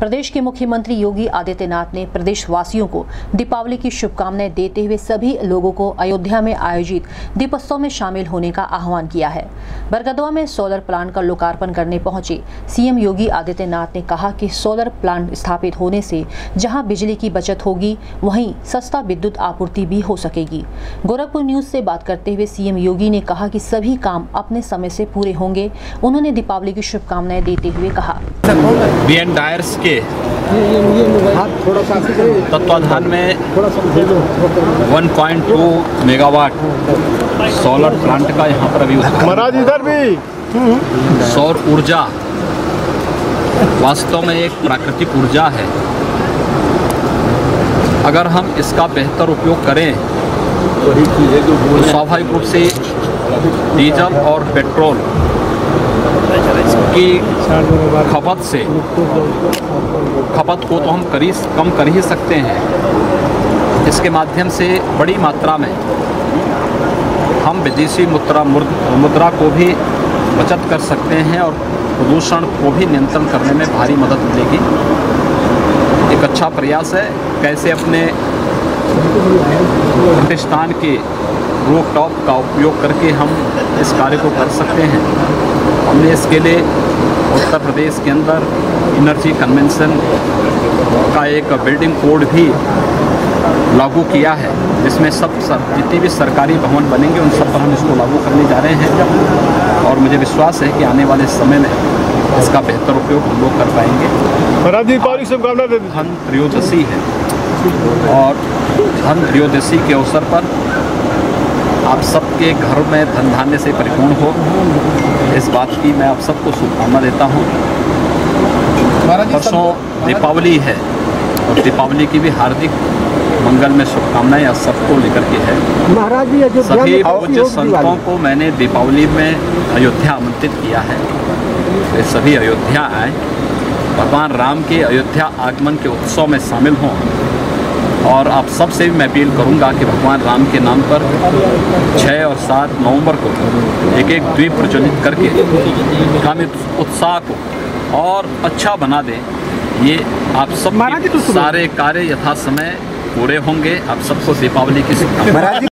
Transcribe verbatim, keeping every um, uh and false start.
प्रदेश के मुख्यमंत्री योगी आदित्यनाथ ने प्रदेशवासियों को दीपावली की शुभकामनाएं देते हुए सभी लोगों को अयोध्या में आयोजित दीपोत्सव में शामिल होने का आह्वान किया है। बरगदवा में सोलर प्लांट का लोकार्पण करने पहुंचे सीएम योगी आदित्यनाथ ने कहा कि सोलर प्लांट स्थापित होने से जहां बिजली की बचत होगी, वहीं सस्ता विद्युत आपूर्ति भी हो सकेगी। गोरखपुर न्यूज से बात करते हुए सीएम योगी ने कहा कि सभी काम अपने समय से पूरे होंगे। उन्होंने दीपावली की शुभकामनाएं देते हुए कहा, बी एन डायर्स के तत्वाधान में एक पॉइंट दो मेगावाट सोलर प्लांट का यहाँ पर अभी महाराज इधर भी सौर ऊर्जा वास्तव में एक प्राकृतिक ऊर्जा है। अगर हम इसका बेहतर उपयोग करें तो स्वाभाविक रूप से डीजल और पेट्रोल की खपत से खपत को तो हम करी कम कर ही सकते हैं। इसके माध्यम से बड़ी मात्रा में हम विदेशी मुद्रा मुद्रा को भी बचत कर सकते हैं और प्रदूषण को भी नियंत्रण करने में भारी मदद मिलेगी। एक अच्छा प्रयास है कैसे अपने प्रतिष्ठान के रूफटॉप का उपयोग करके हम इस कार्य को कर सकते हैं। हमने इसके लिए उत्तर प्रदेश के अंदर एनर्जी कन्वेंशन का एक बिल्डिंग कोड भी लागू किया है, जिसमें सब जितने भी सरकारी भवन बनेंगे उन सब पर हम इसको लागू करने जा रहे हैं और मुझे विश्वास है कि आने वाले समय में इसका बेहतर उपयोग हम लोग कर पाएंगे। धन त्रयोदशी है और धन त्रयोदशी के अवसर पर आप सबके घर में धन धान्य से परिपूर्ण हो, इस बात की मैं आप सबको शुभकामना देता हूँ। परसों दीपावली है और दीपावली की भी हार्दिक मंगल में शुभकामनाएं आप सबको लेकर के है। महाराज सभी पूज्य संतों को मैंने दीपावली में अयोध्या आमंत्रित किया है। वे सभी अयोध्या आए, भगवान राम के अयोध्या आगमन के उत्सव में शामिल हों और आप सबसे भी मैं अपील करूंगा कि भगवान राम के नाम पर छः और सात नवंबर को एक एक द्वीप प्रज्वलित करके आगामी उत्साह को और अच्छा बना दें। ये आप सब सारे कार्य यथा समय पूरे होंगे। आप सबको दीपावली की शुभकामनाएं।